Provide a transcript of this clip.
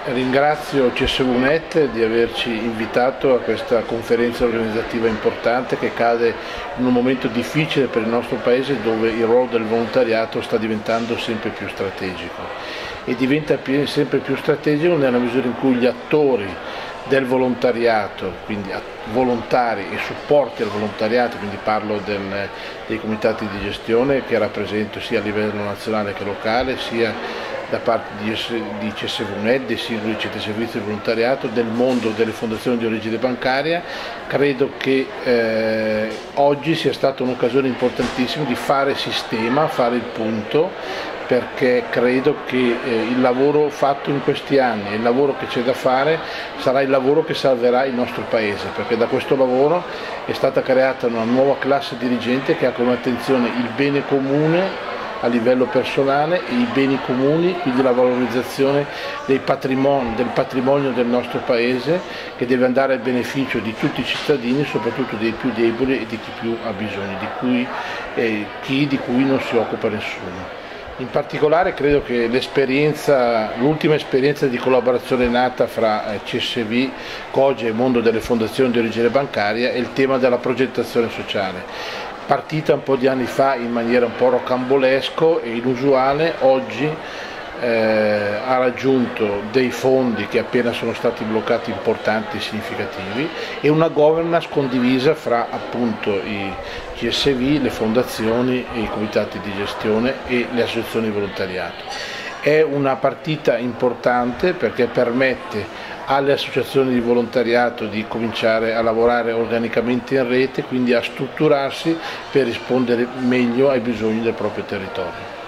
Ringrazio CSV.net di averci invitato a questa conferenza organizzativa importante che cade in un momento difficile per il nostro Paese, dove il ruolo del volontariato sta diventando sempre più strategico e diventa sempre più strategico nella misura in cui gli attori del volontariato, quindi volontari e supporti al volontariato, quindi parlo dei comitati di gestione che rappresento sia a livello nazionale che locale, sia da parte di CSV.net, dei singoli centri servizi di volontariato, del mondo delle fondazioni di origine bancaria. Credo che oggi sia stata un'occasione importantissima di fare sistema, fare il punto, perché credo che il lavoro fatto in questi anni e il lavoro che c'è da fare sarà il lavoro che salverà il nostro Paese, perché da questo lavoro è stata creata una nuova classe dirigente che ha come attenzione il bene comune a livello personale e i beni comuni, quindi la valorizzazione del patrimonio del nostro Paese, che deve andare a beneficio di tutti i cittadini, soprattutto dei più deboli e di chi più ha bisogno, di cui non si occupa nessuno. In particolare credo che l'ultima esperienza di collaborazione nata fra CSV, COGE e mondo delle fondazioni di origine bancaria è il tema della progettazione sociale. Partita un po' di anni fa in maniera un po' rocambolesco e inusuale, oggi ha raggiunto dei fondi che appena sono stati bloccati importanti e significativi e una governance condivisa fra appunto i CSV, le fondazioni, e i comitati di gestione e le associazioni di volontariato. È una partita importante perché permette alle associazioni di volontariato di cominciare a lavorare organicamente in rete, quindi a strutturarsi per rispondere meglio ai bisogni del proprio territorio.